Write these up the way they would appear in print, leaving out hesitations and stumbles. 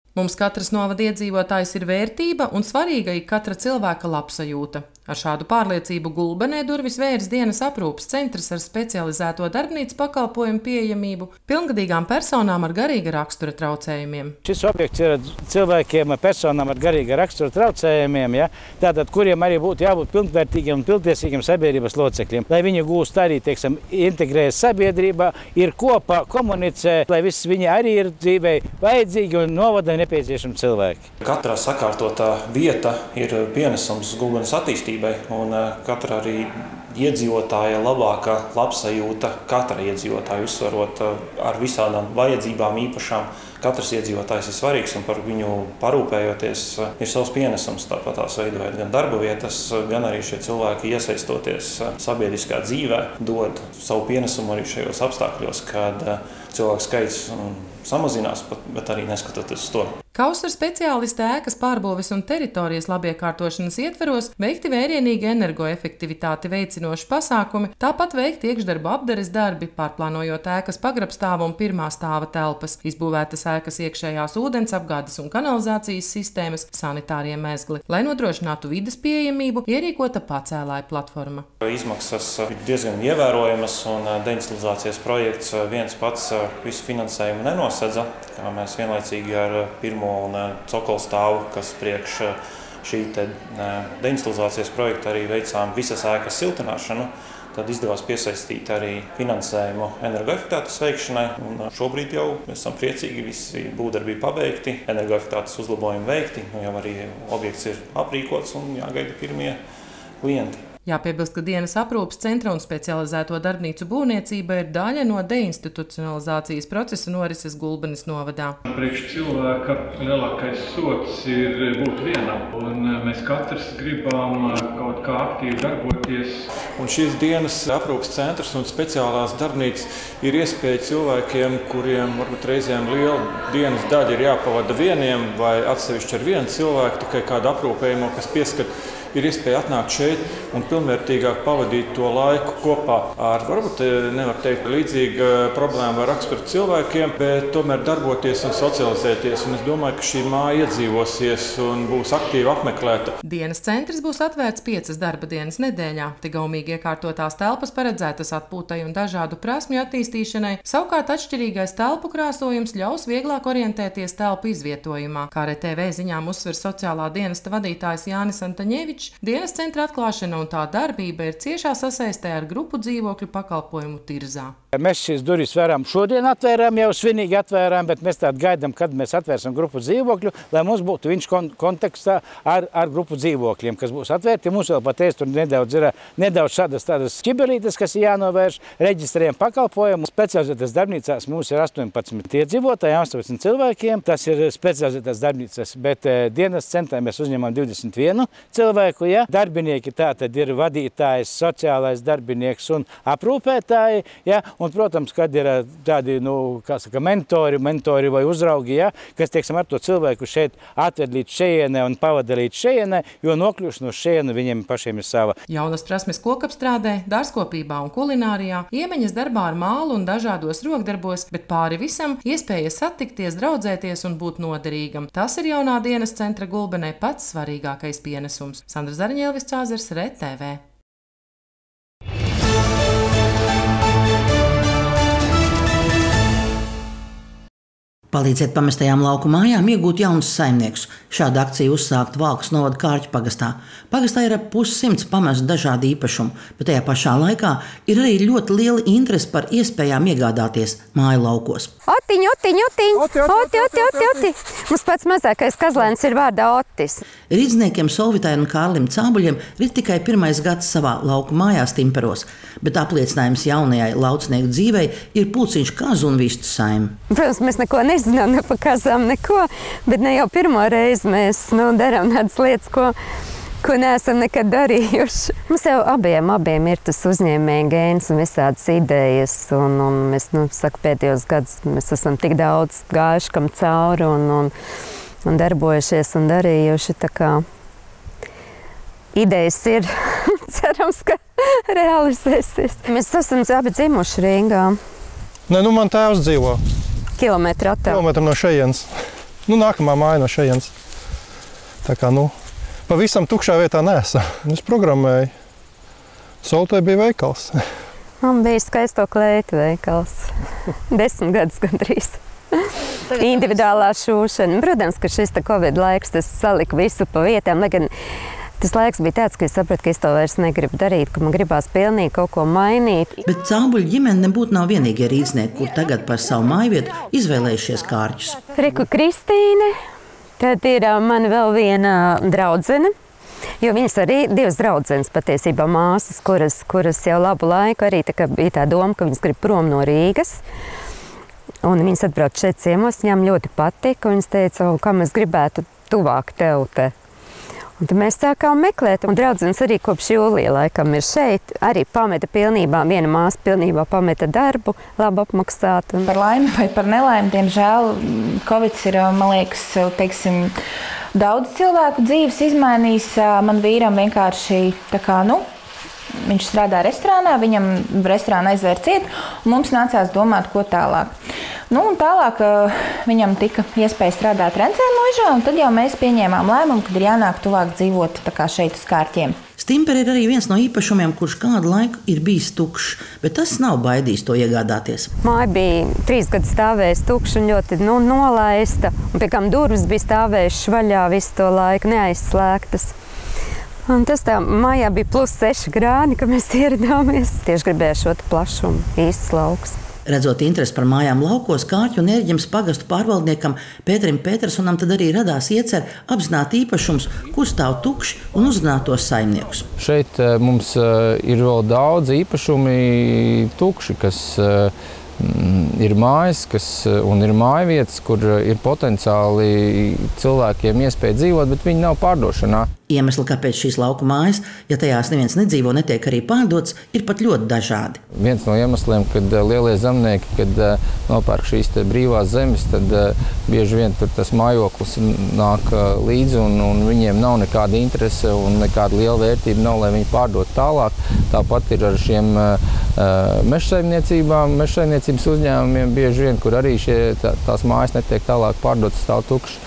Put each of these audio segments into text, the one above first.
Mums katras novada iedzīvotājs ir vērtība un svarīga ir katra cilvēka labsajūta. Ar šādu pārliecību Gulbenē durvis vērs dienas aprūpes centrs ar specializēto darbnīcu pakalpojumu pieejamību pilngadīgām personām ar garīga rakstura traucējumiem. Šis objekts ir cilvēkiem, personām ar garīga rakstura traucējumiem, tātad, kuriem arī būtu jābūt pilnvērtīgiem un pilntiesīgiem sabiedrības locekļiem. Lai viņi gūst arī, integrējas sabiedrībā, ir kopā, komunicē, lai viss viņi arī ir dzīvei vajadzīgi un novada nepieciešami cilvēki. Katrā sakārtotā vieta ir pienesums Gulbenes attīstībai. Un katra arī iedzīvotāja labākā labsajūta, katra iedzīvotāja uzsvarot ar visādām vajadzībām īpašām. Katrs iedzīvotājs ir svarīgs un par viņu parūpējoties ir savs pienesums. Tāpat tās veidojot gan darba vietas, gan arī šie cilvēki iesaistoties sabiedriskā dzīvē, dod savu pienesumu arī šajos apstākļos, kad cilvēku skaits samazinās, bet arī neskatoties uz to. Kausera speciālisti ēkas pārbūves un teritorijas labiekārtošanas ietveros veikti vērienīgi energoefektivitāti veicinoši pasākumi, tāpat veikti iekšdarbu apdares darbi, pārplānojot ēkas pagrabstāva un pirmā stāva telpas, izbūvētas ēkas iekšējās ūdens apgādes un kanalizācijas sistēmas, sanitārie mezgli. Lai nodrošinātu vides pieejamību, ierīkota pacēlāja platforma. Izmaksas ir diezgan ievērojamas un deindustrializācijas projekts viens pats visu finansējumu nenosedza, kā mēs vienlaicīgi ar pirmo un cokola stāvu, kas priekš šī deindustrializācijas projekta arī veicām visas ēkas siltināšanu. Tad izdevās piesaistīt arī finansējumu energoefektivitātes veikšanai. Un šobrīd jau mēs esam priecīgi, visi būvdarbi ir pabeigti, energoefektivitātes uzlabojumi veikti, jau arī objekts ir aprīkots un jāgaida pirmie klienti. Jāpiebilst, ka dienas aprūpes centra un specializēto darbnīcu būvniecība ir daļa no deinstitucionalizācijas procesa norises Gulbenes novadā. Priekš cilvēka lielākais sots ir būt vienam, un mēs katrs gribam kaut kā aktīvi darboties. Un šīs dienas aprūpes centrs un speciālās darbnīcas ir iespēja cilvēkiem, kuriem varbūt reizēm liela dienas daļa ir jāpavada vieniem vai atsevišķi ar vienu cilvēku, tikai kādu aprūpējumu, kas pieskat. Ir iespēja atnākt šeit un pilnvērtīgāk pavadīt to laiku kopā ar, varbūt nevar teikt, līdzīgu problēmu vai raksturu cilvēkiem, bet tomēr darboties un socializēties. Un es domāju, ka šī māja iedzīvosies un būs aktīvi apmeklēta. Dienas centrs būs atvērts 5 darba dienas nedēļā. Te gaumīgi iekārtotās telpas paredzētas atpūtai un dažādu prasmju attīstīšanai. Savukārt atšķirīgais telpu krāsojums ļaus vieglāk orientēties telpu izvietojumā. Kā RTV ziņām uzsver sociālā dienesta vadītājs Jānis Antaņevičs, dienas centra atklāšana un tā darbība ir ciešā sasaistē ar grupu dzīvokļu pakalpojumu tirzā. Mēs šīs durvis šodien atvērām, jau svinīgi atvērām, bet mēs tādu gaidām, kad mēs atvērsim grupu dzīvokļu, lai mums būtu viņš kontekstā ar grupu dzīvokļiem, kas būs atvērti. Mums vēl pateiz tur nedaudz šādas tādas ķibelītes, kas ir jānovērš, reģistrējam pakalpojumu. Specializētās darbnīcās mums ir 18 iedzīvotāji, 18 cilvēkiem. Tas ir specializētās darbnīcas, bet dienas centrā mēs uzņemam 21 cilvēku. Ja? Darbinieki tātad ir vadītājs, sociālais darbinieks un aprūpētāji. Ja? Un, protams, kad ir tādi, mentori vai uzraugi, ja? Kas, ar to cilvēku šeit atved līdz šejienē un pavada līdz šejienē, jo nokļūšana uz šejienu viņiem pašiem ir sava. Jaunas prasmes kokapstrādē, dārzkopībā un kulinārijā, iemaņas darbā ar mālu un dažādos rokdarbos, bet pāri visam iespēja satikties, draudzēties un būt noderīgam. Tas ir jaunā dienas centra Gulbenē pats svarīgākais pienesums. Sandra Zariņa, Elvis Cāzers, RTV. Palīdziet pamestajām lauku mājām iegūt jaunus saimniekus. Šāda akcija uzsākta Valkas novada Kārķu pagastā. Pagastā ir ap 100 pamestu dažādu īpašumu, bet tajā pašā laikā ir arī ļoti liela interese par iespējām iegādāties māju laukos. Oti. Mums pats mazākais kazlēns ir vārdā Otis. Rīdzniekiem Solvitai un Kārlim Cābuļiem ir tikai 1. gads savā lauku mājās Timperos, bet apliecinājums jaunajai laucinieku dzīvei ir pulciņš kazu un vistu saime. Protams, mēs neko nezinām ne pa kazām, neko, bet ne jau pirmo reizi mēs darām tādas lietas, ko neesam nekad darījuši. Mums jau abiem ir tas uzņēmēja gēns un visādas idejas, un mēs, pēdējos gadus mēs esam tik daudz gājuši kam cauri un darbojušies un darījuši, tā kā idejas ir, cerams, ka realizēsies. Mēs esam abi dzimuši Rīgā. Man tēvs dzīvo. Kilometru attālu. Kilometru no šejienes. nākamā māja no šejienes. Tā kā, pavisam tukšā vietā neesam. Es programmēju. Soltē bija veikals. Man bija skaisto kleitu veikals. 10 gadus gandrīz. Individuālā šūšana. Protams, ka šis Covid laiks, tas salika visu pa vietām, lai gan tas laiks bija tāds, ka es sapratu, ka es to vairs negribu darīt, ka man gribās pilnīgi kaut ko mainīt. Bet Cābuļu ģimene nebūtu nav vienīgie rīznieki, kur tagad par savu mājvietu izvēlējušies kārķus. Reku Kristīne, tad ir man vēl viena draudzene, jo viņas arī divas draudzenes patiesībā māsas, kuras jau labu laiku arī bija tā doma, ka viņas grib prom no Rīgas. Un viņas atbrauc šeit ciemos, viņām ļoti patika, un viņas teica, kā mēs gribētu tuvāk tev te. Un tad mēs sākām meklēt, un draudzenes arī kopš jūlija laikam ir šeit, arī pameta pilnībā, viena māsa pilnībā pameta darbu, labi apmaksāt. Par laimi vai par nelaimi, diemžēl, Covids ir, man liekas, teiksim, daudz cilvēku dzīves izmainījis. Man vīram vienkārši tā kā, viņš strādā restorānā, viņam restorāna aizvēra ciet, un mums nācās domāt, ko tālāk. Un tālāk viņam tika iespēja strādāt Rencēnmuižā, un tad jau mēs pieņēmām lēmumu, kad ir jānāk tuvāk dzīvot tā kā šeit uz Kārķiem. Stimperi ir arī viens no īpašumiem, kurš kādu laiku ir bijis tukšs, bet tas nav baidījis to iegādāties. Māja bija 3 gadus stāvējusi tukša un ļoti nolaista, un pie kam durvis bija stāvējušas vaļā visu to laiku, neaizslēgtas. Un tas tā mājā bija +6 grādi, kad mēs ieradāmies. Tieši gribēju šo plašumu, īsts lauks. Redzot interesi par mājām laukos, Kārķu un Ērģemes pagastu pārvaldniekam Pēterim Petersonam tad arī radās iecer apzināt īpašums, kur stāv tukši un uzrunāt tos saimniekus. Šeit mums ir vēl daudz īpašumi tukši, kas ir mājas un ir mājvietas, kur ir potenciāli cilvēkiem iespēja dzīvot, bet viņi nav pārdošanā. Iemesli, kāpēc šīs lauku mājas, ja tajās neviens nedzīvo, netiek arī pārdots, ir pat ļoti dažādi. Viens no iemesliem, kad lielie zemnieki, kad nopērk šīs brīvās zemes, tad bieži vien tur tas mājoklis nāk līdzi un viņiem nav nekāda interese un nekāda liela vērtība nav, lai viņi pārdot tālāk. Tāpat ir ar šiem mežsaimniecībām, mežsaimniecības uzņēmumiem bieži vien, kur arī tās mājas netiek tālāk pārdotas, stāv tukšas.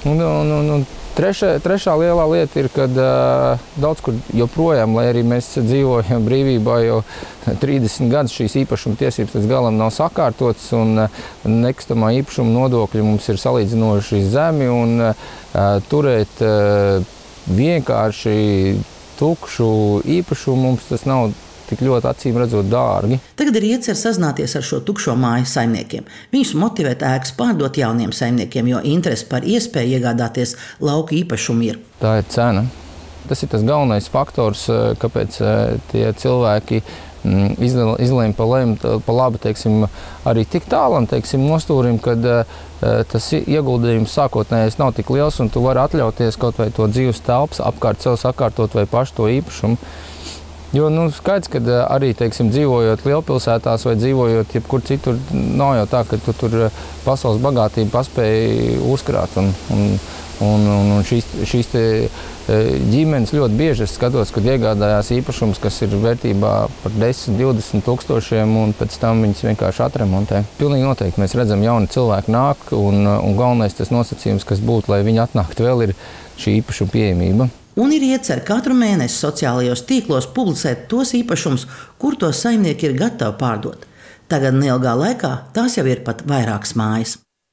Trešā lielā lieta ir, kad daudz kur joprojām, lai arī mēs dzīvojam brīvībā jau 30 gadus, šīs īpašuma tiesības līdz galam nav sakārtotas un nekustamā īpašuma nodokļi mums ir salīdzinoši zemi un turēt vienkārši tukšu īpašumu mums tas nav tik ļoti acīm redzot dārgi. Tagad ir iecer sazināties ar šo tukšo māju saimniekiem. Viņus motivēt ēkas pārdot jauniem saimniekiem, jo interesi par iespēju iegādāties lauku īpašumu ir. Tā ir cena. Tas ir tas galvenais faktors, kāpēc tie cilvēki izlēma pa labi, teiksim, arī tik tālam, teiksim, nostūrim, kad tas ieguldījums sākotnējais nav tik liels un tu vari atļauties kaut vai to dzīves telpas apkārt sev sakārtot vai pašu to īpašumu. Jo skaidrs, ka arī, teiksim, dzīvojot lielpilsētās vai dzīvojot jebkur citur, nav jau tā, ka tu tur pasaules bagātību paspēji uzkrāt. Un šīs ģimenes ļoti bieži es skatos, kad iegādājās īpašums, kas ir vērtībā par 10–20 tūkstošiem, un pēc tam viņas vienkārši atremontē. Pilnīgi noteikti mēs redzam, jauni cilvēki nāk, un galvenais tas nosacījums, kas būtu, lai viņi atnāktu vēl, ir šī īpašuma pieejamība. Un ir iecer katru mēnesi sociālajos tīklos publicēt tos īpašumus, kur tos saimnieki ir gatavi pārdot. Tagad neilgā laikā tās jau ir pat vairākas mājas.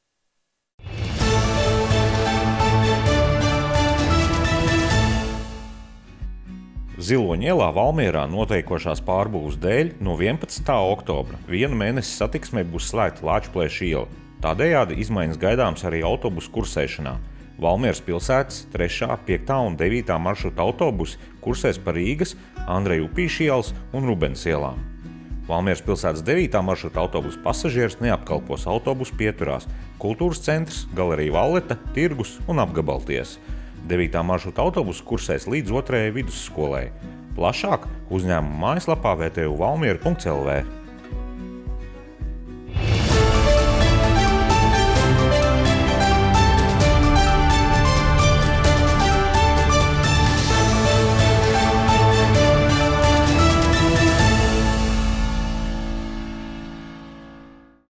Ziloņa ielā Valmierā noteikošās pārbūves dēļ no 11. oktobra vienu mēnesi satiksmē būs slēgta Lāčplēša iela. Tādējādi izmaiņas gaidāms arī autobusu kursēšanā. Valmieras pilsētas 3., 5. un 9. maršruta autobusi kursēs pa Rīgas, Andreja Upīša ielas un Rubens ielām. Valmieras pilsētas 9. maršruta autobusu pasažierus neapkalpos autobusu pieturās Kultūras centrs, galerija Valleta, tirgus un apgabaltiesa. 9. maršruta autobusu kursēs līdz 2. vidusskolai. Plašāk uzņēmuma mājaslapā vtu valmiera.lv.